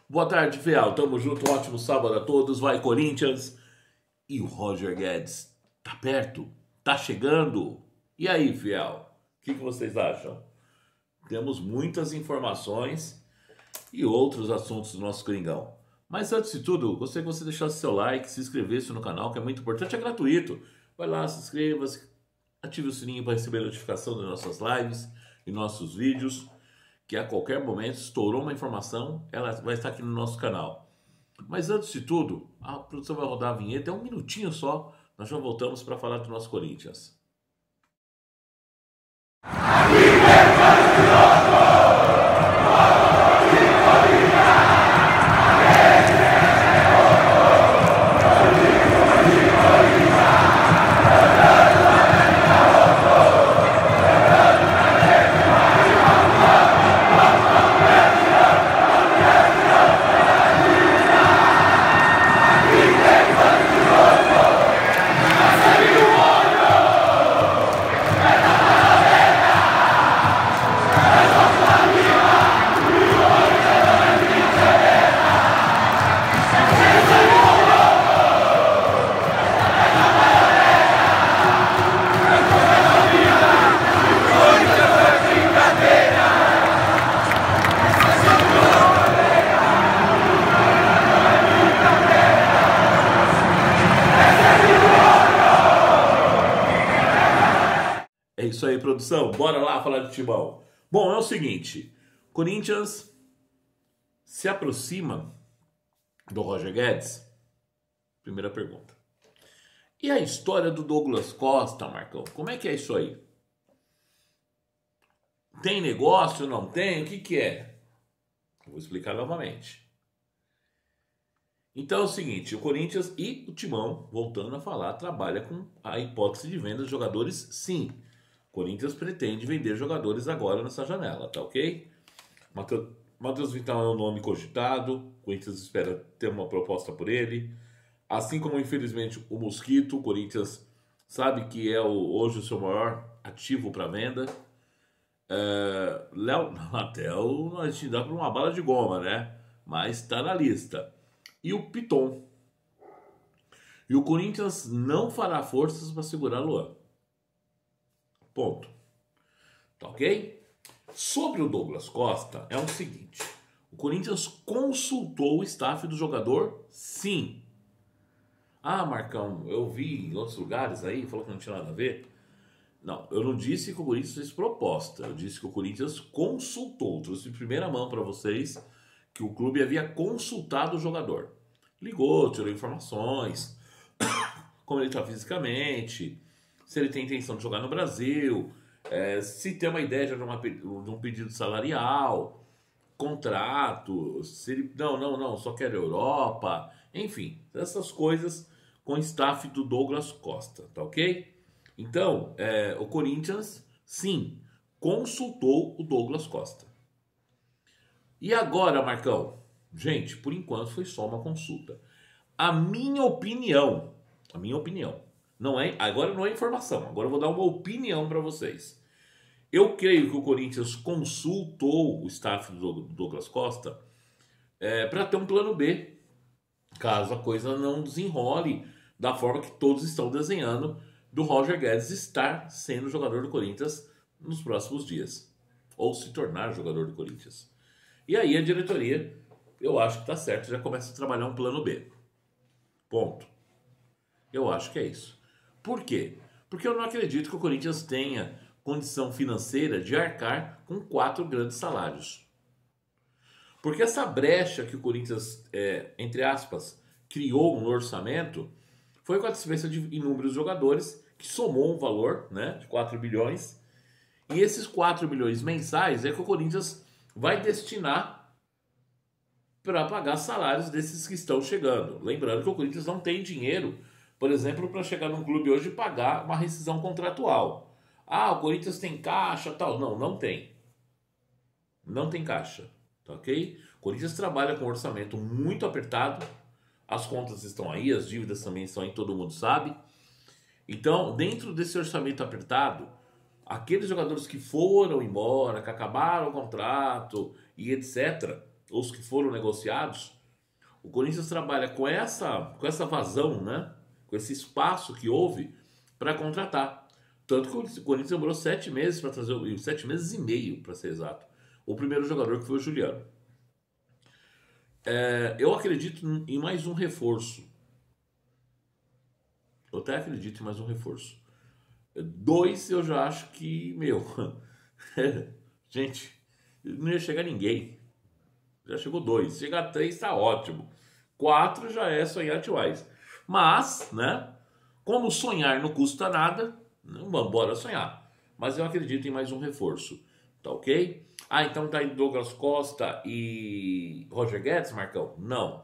Boa tarde, Fiel. Tamo junto, um ótimo sábado a todos. Vai, Corinthians. E o Roger Guedes tá perto? Tá chegando? E aí, Fiel? O que vocês acham? Temos muitas informações e outros assuntos do nosso Coringão. Mas antes de tudo, gostaria que você deixasse seu like, se inscrevesse no canal, que é muito importante, é gratuito. Vai lá, se inscreva, ative o sininho para receber a notificação das nossas lives e nossos vídeos, que a qualquer momento estourou uma informação, ela vai estar aqui no nosso canal. Mas antes de tudo, a produção vai rodar a vinheta, é um minutinho só, nós já voltamos para falar do nosso Corinthians. É isso aí, produção. Bora lá falar de Timão. Bom, é o seguinte. Corinthians se aproxima do Roger Guedes. Primeira pergunta. E a história do Douglas Costa, Marcão? Como é que é isso aí? Tem negócio, não tem? O que é? Eu vou explicar novamente. Então é o seguinte, o Corinthians e o Timão, voltando a falar, trabalha com a hipótese de venda de jogadores, sim. O Corinthians pretende vender jogadores agora nessa janela, tá ok? Matheus Vital é um nome cogitado, o Corinthians espera ter uma proposta por ele. Assim como, infelizmente, o Mosquito, o Corinthians sabe que é hoje o seu maior ativo para venda. Léo Natel, a gente dá para uma bala de goma, né? Mas está na lista. E o Piton. E o Corinthians não fará forças para segurar Luan. Ponto. Tá ok? Sobre o Douglas Costa, é o seguinte. O Corinthians consultou o staff do jogador, sim. Ah, Marcão, eu vi em outros lugares aí, falou que não tinha nada a ver. Não, eu não disse que o Corinthians fez proposta. Eu disse que o Corinthians consultou. Trouxe de primeira mão para vocês que o clube havia consultado o jogador. Ligou, tirou informações, como ele está fisicamente, se ele tem intenção de jogar no Brasil, se tem uma ideia de um pedido salarial, contrato, se ele... Não, só quer Europa, enfim, essas coisas com o staff do Douglas Costa, tá ok? Então, o Corinthians, sim, consultou o Douglas Costa. E agora, Marcão? Gente, por enquanto foi só uma consulta. A minha opinião, agora não é informação, agora eu vou dar uma opinião para vocês. Eu creio que o Corinthians consultou o staff do Douglas Costa para ter um plano B, caso a coisa não desenrole da forma que todos estão desenhando, do Roger Guedes estar sendo jogador do Corinthians nos próximos dias, ou se tornar jogador do Corinthians. E aí a diretoria, eu acho que tá certo, já começa a trabalhar um plano B. Ponto. Eu acho que é isso. Por quê? Porque eu não acredito que o Corinthians tenha condição financeira de arcar com 4 grandes salários. Porque essa brecha que o Corinthians, entre aspas, criou no orçamento, foi com a transferência de inúmeros jogadores, que somou um valor, né, de 4 bilhões. E esses 4 bilhões mensais é que o Corinthians vai destinar para pagar salários desses que estão chegando. Lembrando que o Corinthians não tem dinheiro, por exemplo, para chegar num clube hoje e pagar uma rescisão contratual. Ah, o Corinthians tem caixa, tal. Não tem. Não tem caixa, tá ok? O Corinthians trabalha com um orçamento muito apertado, as contas estão aí, as dívidas também estão aí, todo mundo sabe. Então, dentro desse orçamento apertado, aqueles jogadores que foram embora, que acabaram o contrato e etc., os que foram negociados, o Corinthians trabalha com essa vazão, né? Com esse espaço que houve para contratar. Tanto que o Corinthians demorou 7 meses para trazer, 7 meses e meio, para ser exato, o primeiro jogador, que foi o Juliano. Eu acredito em mais um reforço. Eu até acredito em mais um reforço. 2 eu já acho que, gente, não ia chegar ninguém. Já chegou 2. Chegar 3 tá ótimo. 4 já é sonhar demais. Mas, né? Como sonhar não custa nada, vamos embora sonhar. Mas eu acredito em mais um reforço. Tá ok? Ah, então tá aí Douglas Costa e Roger Guedes, Marcão? Não.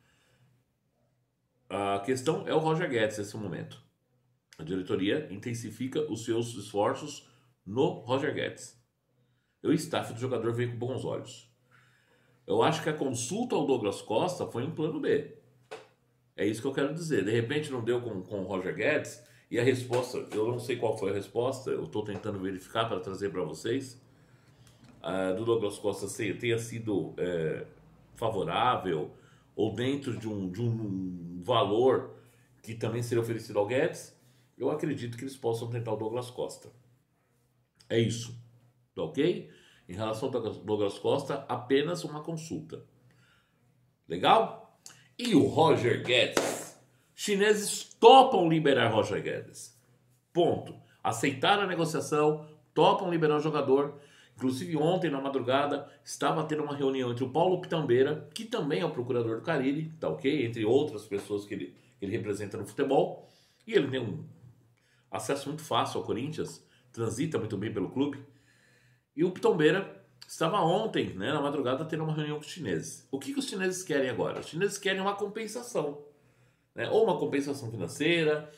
A questão é o Roger Guedes nesse momento. A diretoria intensifica os seus esforços no Roger Guedes. O staff do jogador veio com bons olhos. Eu acho que a consulta ao Douglas Costa foi um plano B. É isso que eu quero dizer. De repente não deu com o Roger Guedes, e a resposta, eu não sei qual foi a resposta, eu estou tentando verificar para trazer para vocês, do Douglas Costa tenha sido favorável, ou dentro de um valor que também seria oferecido ao Guedes. Eu acredito que eles possam tentar o Douglas Costa. É isso. Tá ok? Em relação ao Douglas Costa, apenas uma consulta. Legal? E o Roger Guedes? Chineses topam liberar Roger Guedes. Ponto. Aceitaram a negociação, topam liberar o jogador. Inclusive ontem, na madrugada, estava tendo uma reunião entre o Paulo Pitambeira, que também é o procurador do Carille, tá ok? Entre outras pessoas que ele representa no futebol. E ele tem um acesso muito fácil ao Corinthians, transita muito bem pelo clube. E o Pitambeira estava ontem, né, na madrugada, tendo uma reunião com os chineses. O que os chineses querem agora? Os chineses querem uma compensação, né? Ou uma compensação financeira,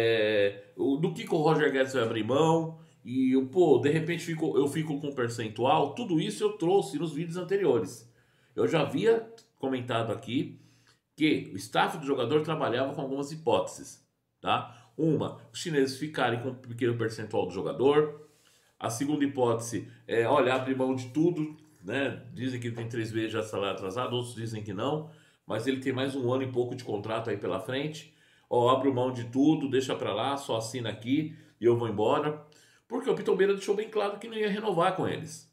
do que o Roger Guedes vai abrir mão, e de repente eu fico com um percentual. Tudo isso eu trouxe nos vídeos anteriores. Eu já havia comentado aqui que o staff do jogador trabalhava com algumas hipóteses, tá? Uma, os chineses ficarem com um pequeno percentual do jogador. A segunda hipótese é, abrir mão de tudo, né? Dizem que ele tem 3 vezes já salário atrasado, outros dizem que não, mas ele tem mais 1 ano e pouco de contrato aí pela frente. Abro mão de tudo, deixa pra lá, só assina aqui e eu vou embora. Porque o Pitambeira deixou bem claro que não ia renovar com eles.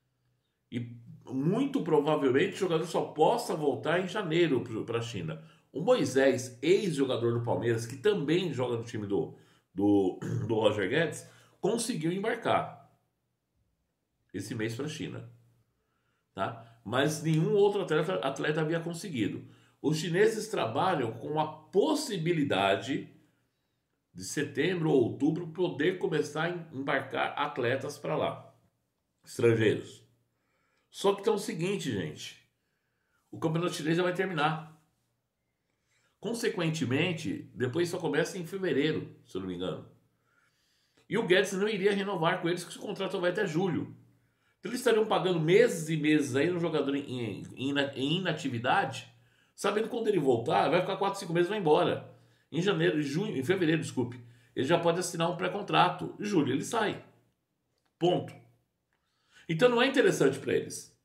E muito provavelmente o jogador só possa voltar em janeiro para a China. O Moisés, ex-jogador do Palmeiras, que também joga no time do Roger Guedes, conseguiu embarcar esse mês para a China, tá? Mas nenhum outro atleta havia conseguido. Os chineses trabalham com a possibilidade de setembro ou outubro poder começar a embarcar atletas para lá, estrangeiros. Só que tem o seguinte, gente, o campeonato chinês já vai terminar. Consequentemente, depois só começa em fevereiro, se eu não me engano. E o Guedes não iria renovar com eles, porque o contrato vai até julho. Então eles estariam pagando meses e meses aí no jogador em inatividade, sabendo que quando ele voltar, vai ficar 4, 5 meses e vai embora. Em fevereiro, desculpe. Ele já pode assinar um pré-contrato. Em julho ele sai. Ponto. Então não é interessante para eles.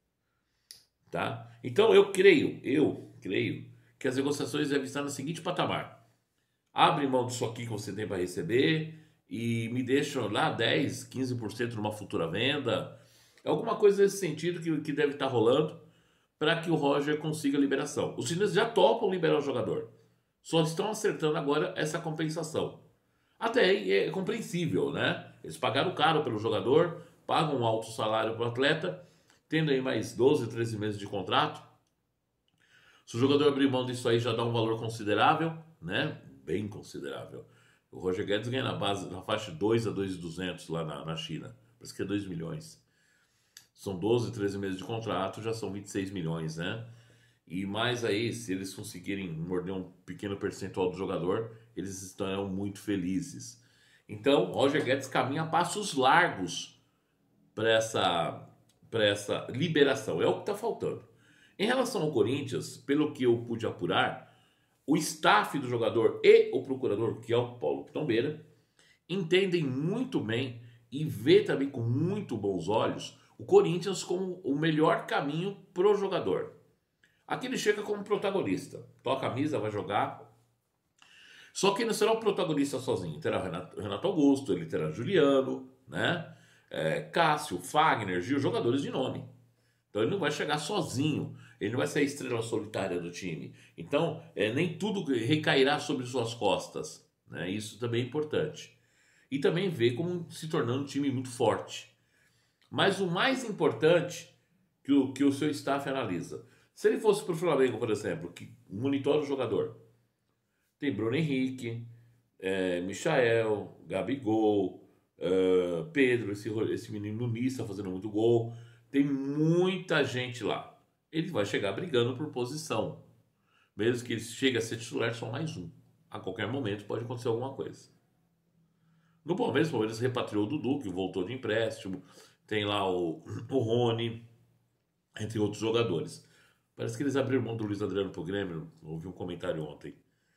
Tá? Então eu creio que as negociações devem estar no seguinte patamar. Abre mão disso aqui que você tem para receber e me deixam lá 10, 15% numa futura venda. Alguma coisa nesse sentido que deve estar rolando para que o Roger consiga a liberação. Os chineses já topam liberar o jogador. Só estão acertando agora essa compensação. Até aí é compreensível, né? Eles pagaram caro pelo jogador, pagam um alto salário para o atleta, tendo aí mais 12, 13 meses de contrato. Se o jogador abrir mão disso aí, já dá um valor considerável, né? Bem considerável. O Roger Guedes ganha na faixa de 2 a 2.200 lá na China. Parece que é 2 milhões. São 12, 13 meses de contrato, já são 26 milhões, né? E mais aí, se eles conseguirem morder um pequeno percentual do jogador, eles estarão muito felizes. Então, Roger Guedes caminha a passos largos para essa liberação. É o que está faltando. Em relação ao Corinthians, pelo que eu pude apurar, o staff do jogador e o procurador, que é o Paulo Pitambeira, entendem muito bem e vê também com muito bons olhos o Corinthians como o melhor caminho pro jogador. Aqui ele chega como protagonista, toca a camisa, vai jogar. Só que ele não será o protagonista sozinho. Terá Renato Augusto, ele terá Juliano, né? Cássio, Fagner, Gil, jogadores de nome. Então ele não vai chegar sozinho. Ele não vai ser a estrela solitária do time. Então, nem tudo recairá sobre suas costas. Né? Isso também é importante. E também ver como se tornando um time muito forte. Mas o mais importante que o seu staff analisa. Se ele fosse para o Flamengo, por exemplo, que monitora o jogador. Tem Bruno Henrique, Michael, Gabigol, Pedro, esse menino Nunes está fazendo muito gol. Tem muita gente lá. Ele vai chegar brigando por posição. Mesmo que ele chegue a ser titular, só mais um. A qualquer momento pode acontecer alguma coisa. No Palmeiras repatriou o Dudu, que voltou de empréstimo. Tem lá o Rony, entre outros jogadores. Parece que eles abriram mão do Luiz Adriano pro Grêmio. Ouvi um comentário ontem.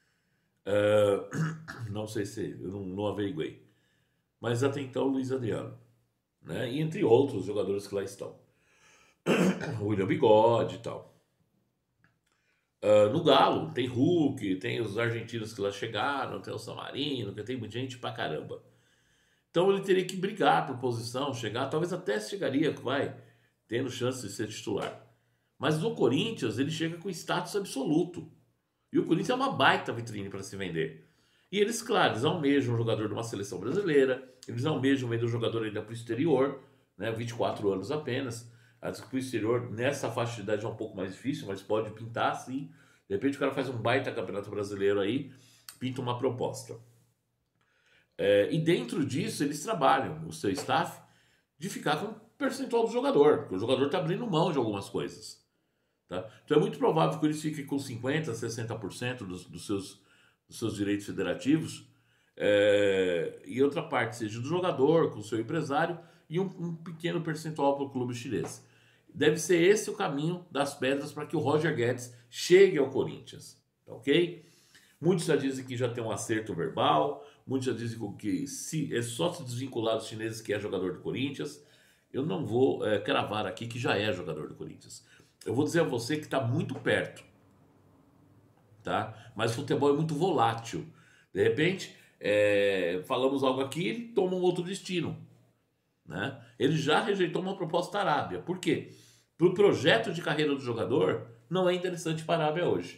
Não sei se... Eu não averiguei. Mas até então, Luiz Adriano. Né? E entre outros jogadores que lá estão. O William Bigode e tal. No Galo, tem Hulk, tem os argentinos que lá chegaram, tem o Samarino, que tem muita gente pra caramba. Então ele teria que brigar por posição, chegar, talvez até chegaria, tendo chance de ser titular. Mas no Corinthians, ele chega com status absoluto. E o Corinthians é uma baita vitrine para se vender. E eles, claro, eles almejam um jogador de uma seleção brasileira, eles almejam vender um jogador ainda para o exterior, né, 24 anos apenas. Acho que para o exterior, nessa faixa de idade é um pouco mais difícil, mas pode pintar sim. De repente o cara faz um baita campeonato brasileiro aí, pinta uma proposta. E dentro disso eles trabalham, o seu staff, de ficar com o percentual do jogador, porque o jogador está abrindo mão de algumas coisas. Tá? Então é muito provável que eles fiquem com 50%, 60% dos seus direitos federativos, e outra parte seja do jogador, com o seu empresário, e um pequeno percentual para o clube chinês. Deve ser esse o caminho das pedras para que o Roger Guedes chegue ao Corinthians. Tá, ok? Muitos já dizem que já tem um acerto verbal, muitos já dizem que é só se desvincular dos chineses que é jogador do Corinthians. Eu não vou cravar aqui que já é jogador do Corinthians. Eu vou dizer a você que está muito perto. Tá? Mas o futebol é muito volátil. De repente, falamos algo aqui, ele toma um outro destino. Né? Ele já rejeitou uma proposta da Arábia. Por quê? Para o projeto de carreira do jogador, não é interessante para a Arábia hoje.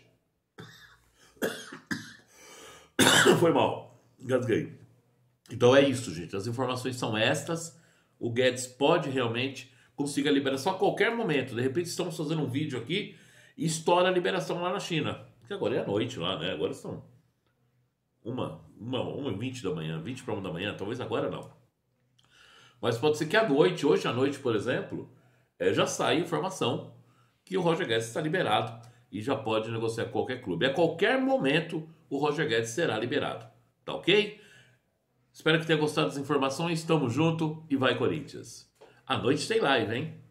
Foi mal. Engasguei. Então é isso, gente. As informações são estas. O Guedes pode realmente conseguir a liberação a qualquer momento. De repente estamos fazendo um vídeo aqui e estoura a liberação lá na China. Que agora é a noite lá, né? Agora são 1h20 da manhã, 20 para 1 da manhã. Talvez agora não. Mas pode ser que à noite, hoje à noite, por exemplo, já saia informação que o Roger Guedes está liberado e já pode negociar com qualquer clube. A qualquer momento, o Roger Guedes será liberado. Tá ok? Espero que tenha gostado das informações. Tamo junto e vai Corinthians. À noite tem live, hein?